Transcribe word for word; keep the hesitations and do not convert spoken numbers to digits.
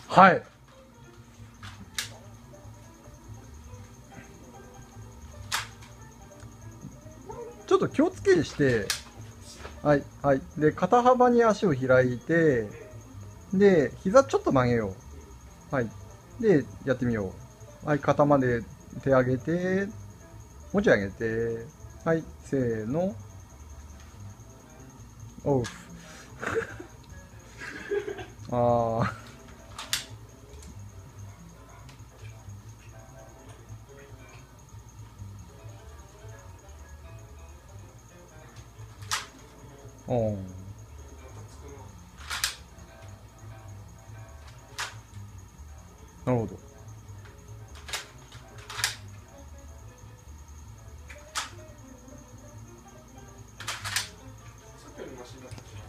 はい。ちょっと気をつけして、はいはいで肩幅に足を開いて、で膝ちょっと曲げよう。はいでやってみよう。はい、肩まで手上げて、持ち上げて、はい、せーの。おう。ああ。うん。なるほど。 さっきよりマシになったじゃん。